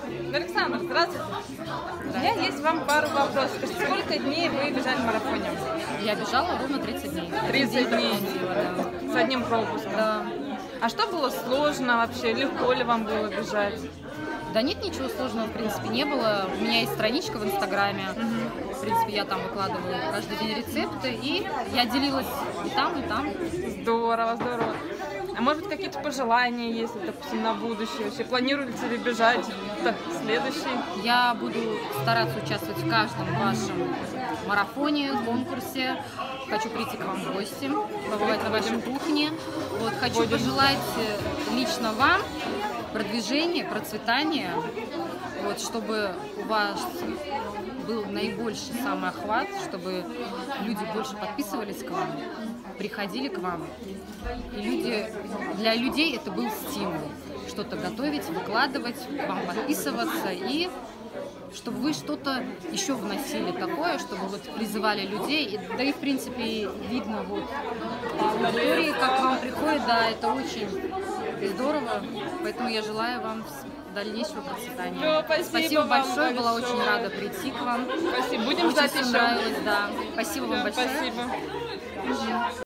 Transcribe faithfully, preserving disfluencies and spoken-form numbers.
Александр, здравствуйте. У меня есть вам пару вопросов. Скажите, сколько дней вы бежали в марафоне? Я бежала ровно тридцать дней. тридцать дней. Да. С одним пропуском? Да. А что было сложно вообще? Легко ли вам было бежать? Да нет, ничего сложного в принципе не было. У меня есть страничка в Инстаграме. Угу. В принципе, я там выкладываю каждый день рецепты. И я делилась и там, и там. Здорово, здорово. А может быть, какие-то пожелания есть, допустим, на будущее? Вообще, планируете ли бежать так, следующий? Я буду стараться участвовать в каждом вашем марафоне, конкурсе. Хочу прийти к вам в гости, побывать на вашей кухне. Вот, хочу Будем. пожелать лично вам продвижения, процветания, вот, чтобы у вас был наибольший самый охват, чтобы люди больше подписывались к вам, приходили к вам. И люди, для людей это был стимул что-то готовить, выкладывать, к вам подписываться, и чтобы вы что-то еще вносили такое, чтобы вот призывали людей. И, да и в принципе видно вот по аудитории, как к вам приходит, да, это очень здорово. Поэтому я желаю вам дальнейшего процветания. Все, спасибо, спасибо большое, большое, была очень рада прийти к вам. Спасибо, будем Очень ждать все еще. нравилось, да. Спасибо вам Все, большое. спасибо.